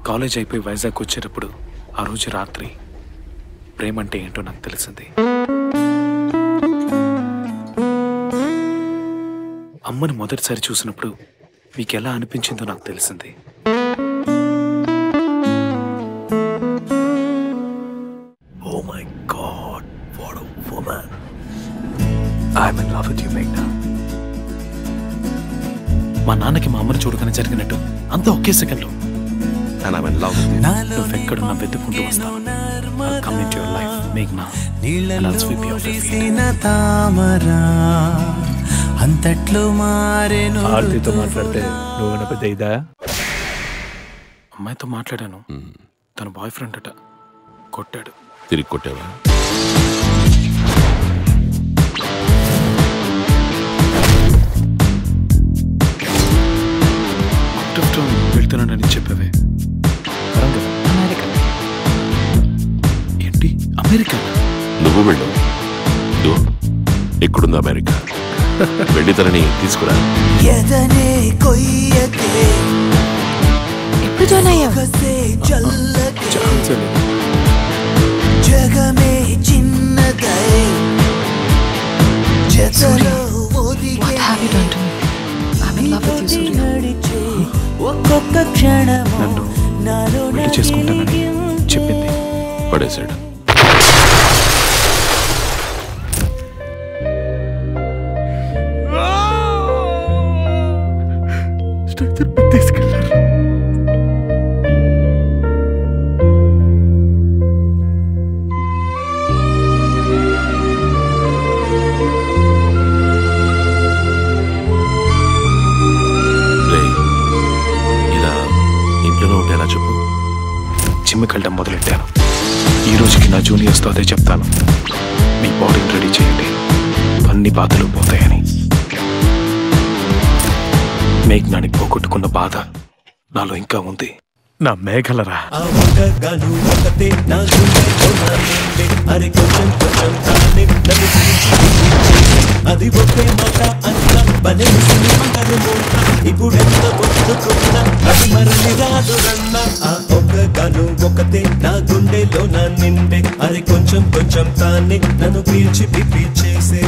College అయిపోయి వైజాగ్ వచ్చేటప్పుడు ఆ రోజు రాత్రి ప్రేమ అంటే ఏంటో నాకు తెలిసింది. అమ్మని మొదటిసారి చూసినప్పుడు మీకు ఎలా అనిపించిందో నాకు తెలిసింది. Oh my God, what a woman. I'm in love with you, Meghna. మా నాన్నకి మా అమ్మని చూడగానే జరిగినట్టు అంతా ఒకే సెకండ్లో. And I'm in love with you. నువ్వెక్కడున్నా వెతుక్కుంటూ వస్తాను. I'll come into your life, Meghna, and I'll sweep you off your feet. అంతట్లో మారేను. ఆర్తితో మాట్లాడితే నువ్వు పెద్ద ఇదా? అమ్మాయితో మాట్లాడాను. తన బాయ్ ఫ్రెండ్ అట కొట్టాడు. తిరిగి కొట్టావా? వెళ్తున్నానని చెప్పావే. ఏంటి అమెరికా? నువ్వు వెళ్ళు. ఎక్కడుంది అమెరికా? వెళ్ళి తనని తీసుకురా. ఎప్పుడు జాయిన్ అయ్యావు? జగమే చిన్నదై What have you done to me? I'm in love with you, Surya. ఒక్కొక్క క్షణము నన్ను పెళ్లి చేసుకుంటానని చెప్పింది. పడేశాడు. తీసుకెళ్ళారు. ఇలా ఇంట్లోనే ఉంటే ఎలా చెప్పు? జిమ్కి వెళ్ళడం మొదలెట్టాను. ఈ రోజుకి నా జూనియర్స్తో అదే చెప్తాను. మీ బాడీని రెడీ చేయండి, అన్ని బాధలు పోతాయని. మేఘ్నాని పోగొట్టుకున్న బాధ నాలో ఇంకా ఉంది. నా మేఘలరా. అది ఒకే మాట అన్నా ఇప్పుడెంత పొద్దుకున్నా అది మరలి రాదురన్నా. ఆ ఒక్కగాను ఒకతే నా గుండెలో నా నిండే. అరే కొంచెం కొంచెం తానే నన్ను పీల్చి పిప్పి చేసే.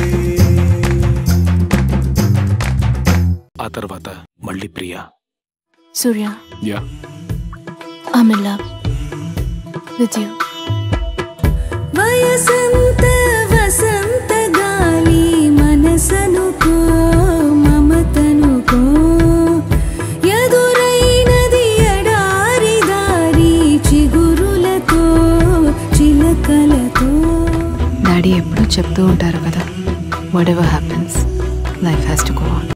ఆ తర్వాత మళ్ళీ ప్రియా. Surya, yeah, I'm in love with you. వయసంత వసంత గాలి మనసనుకో మమతనుకో ఎదురైనది ఎడారి దారి చిగురులతో చిలకలతో. డాడీ ఎప్పుడూ చెప్తూ ఉంటారు కదా, whatever happens, life has to go on.